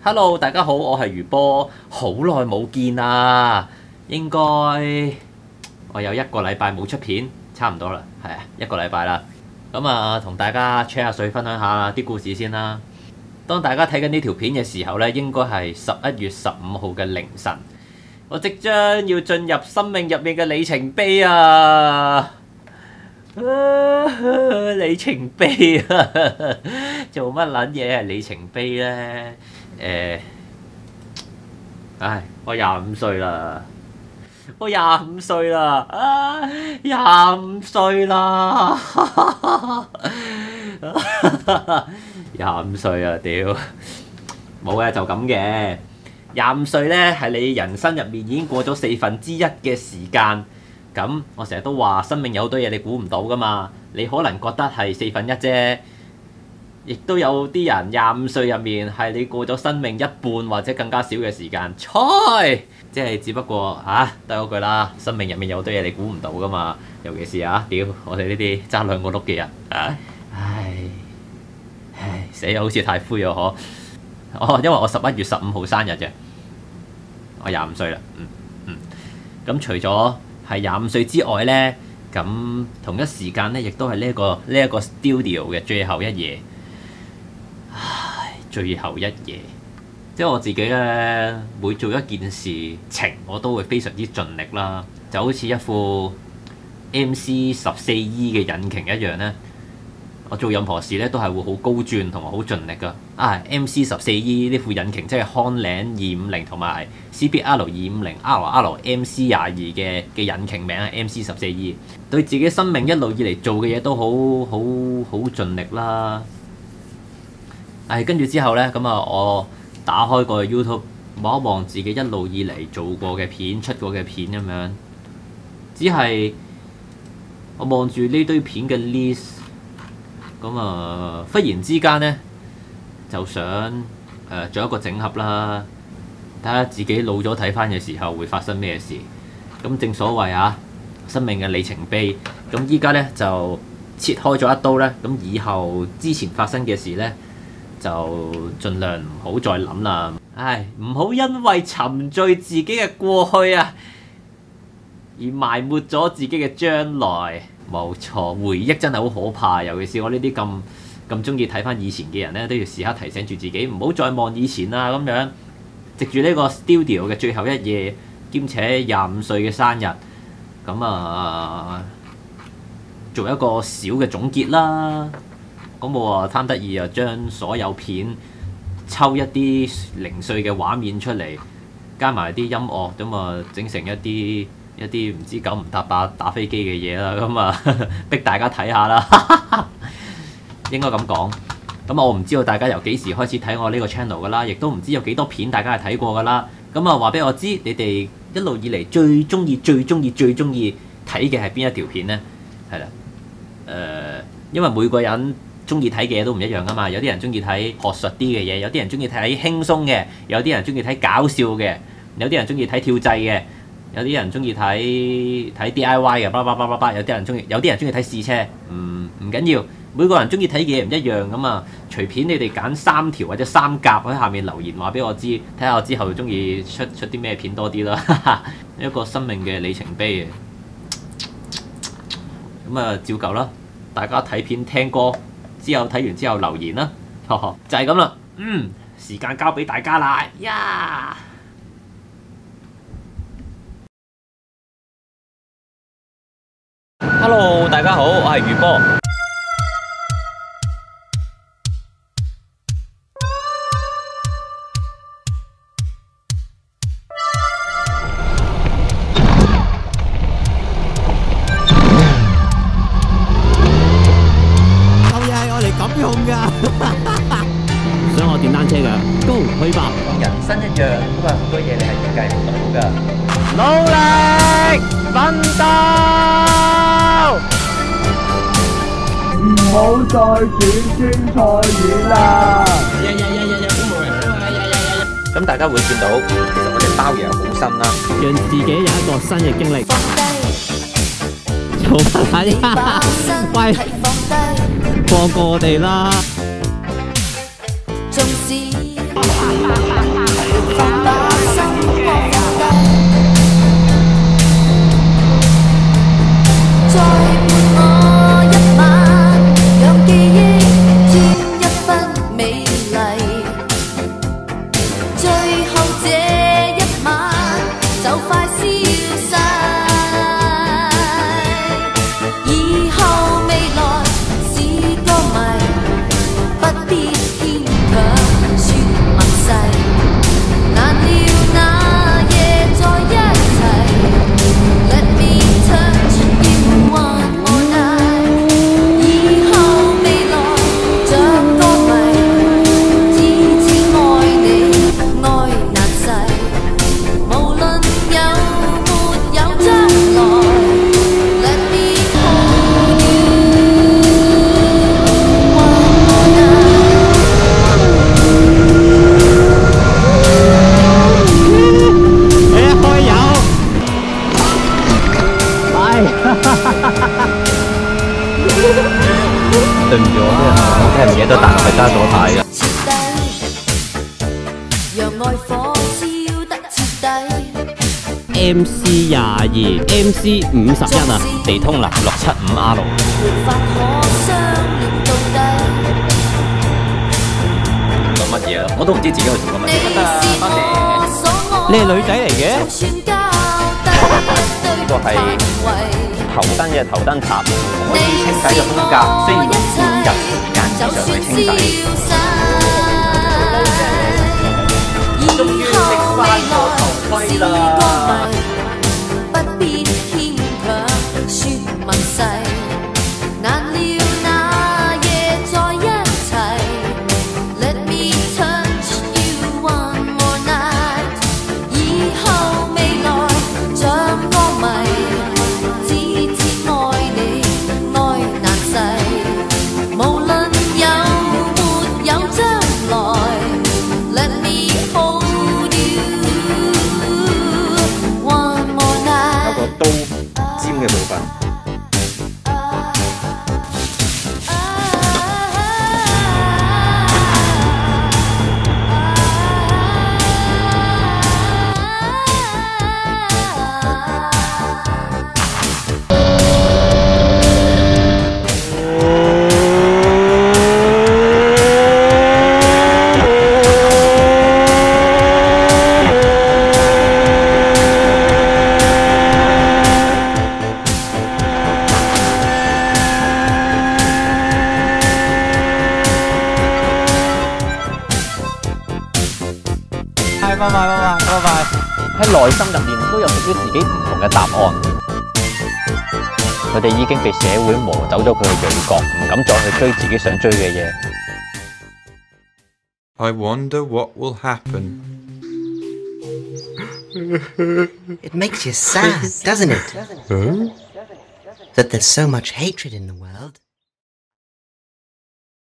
Hello， 大家好，我係魚波，好耐冇見啦，應該我有1個禮拜冇出片，差唔多啦，係啊，1個禮拜啦。咁啊，同大家吹下水，分享下啲故事先啦。當大家睇緊呢條片嘅時候呢，應該係11月15號嘅凌晨，我即將要進入生命入面嘅里程碑啊！里程碑啊！做乜撚嘢係里程碑呢？我25歲啦，我25歲啦，25歲啦，25歲啊！屌，冇嘅就咁嘅。25歲呢係你人生入面已經過咗1/4嘅時間。咁我成日都話生命有好多嘢你估唔到噶嘛，你可能覺得係1/4啫，亦都有啲人25歲入面係你過咗生命一半或者更加少嘅時間，即係只不過都係嗰句啦，生命入面有好多嘢你估唔到噶嘛，尤其是屌我哋呢啲揸2個轆嘅人，死啊，好似太灰啊嗬，因為我11月15號生日嘅，我25歲啦，咁除咗係25歲之外呢，咁同一時間呢，亦都係呢一個 studio 嘅最後一夜。最後一夜，即係我自己呢，每做一件事情，我都會非常之盡力啦。就好似一副 MC14E 嘅引擎一樣呢，我做任何事呢，都係會好高轉同埋好盡力噶。MC14E 呢副引擎即係康領250同埋 CBR250 RRMC22嘅引擎名係 MC14E。對自己生命一路以嚟做嘅嘢都好盡力啦。跟住之後呢，咁我打開個 YouTube 望一望自己一路以嚟做過嘅片、出過嘅片咁樣，只係我望住呢堆片嘅 list， 咁忽然之間呢，就想做一個整合啦，睇下自己老咗睇返嘅時候會發生咩事。咁正所謂生命嘅里程碑。咁依家呢，就切開咗一刀呢，咁以後之前發生嘅事呢，就盡量唔好再諗啦。唔好因為沉醉自己嘅過去而埋沒咗自己嘅將來。冇錯，回憶真係好可怕，尤其是我呢啲咁中意睇翻以前嘅人呢，都要時刻提醒住自己，唔好再望以前啦。咁樣藉住呢個 studio 嘅最後一夜，兼且25歲嘅生日，咁做一個小嘅總結啦。咁我貪得意將所有片抽一啲零碎嘅畫面出嚟，加埋啲音樂，咁整成一啲唔知9唔搭8打飛機嘅嘢啦。咁逼大家睇下啦，應該咁講。咁我唔知道大家由幾時開始睇我呢個 channel 噶啦，亦都唔知有幾多片大家係睇過噶啦。咁話俾我知，你哋一路以嚟最中意睇嘅係邊一條片呢？係啦，因為每個人中意睇嘅嘢都唔一樣噶嘛，有啲人中意睇學術啲嘅嘢，有啲人中意睇輕鬆嘅，有啲人中意睇搞笑嘅，有啲人中意睇跳掣嘅，有啲人中意睇 DIY 嘅，有啲人中意睇試車，唔緊要，每個人中意睇嘅嘢唔一樣咁啊。隨便你哋揀3條或者3格喺下面留言話俾我知，睇下我之後中意出啲咩片多啲啦。一個生命嘅里程碑咁照舊啦，大家睇片聽歌。之後睇完之後留言啦，就係咁啦。時間交俾大家啦呀！Hello， 大家好，我係魚波。 想我電單車㗎，Go 去吧！ 同人生一樣，都係好多嘢你係預計唔到㗎。 努力奮鬥， 唔好再轉酸菜魚啦！ 咁大家會見到，其實我哋包嘢好新啦， 讓自己有一個新嘅經歷。做乜啊？喂，放過我哋啦！ MC22、MC 51啊， 地通拿675R。做乜嘢啊？我都唔知自己去做緊乜嘢。得，多謝。 你係女仔嚟嘅？ 呢個係頭燈嘅頭燈塔，可以清洗嘅空間，需要5日時間以上去清洗。終於拎翻個頭盔啦！不必牽強説問世，難料那夜在一齊。Let me touch you one more night， 以後未來像歌迷，只知愛你愛難逝，無論有沒有將來。Let me hold you one more night。有個刀尖嘅部分。拜拜。喺內心入面都有屬於自己唔同嘅答案。佢哋已經被社會磨走咗佢嘅鋭角，唔敢再去追自己想追嘅嘢。 I wonder what will happen. It makes you sad, doesn't it? That there's so much hatred in the world.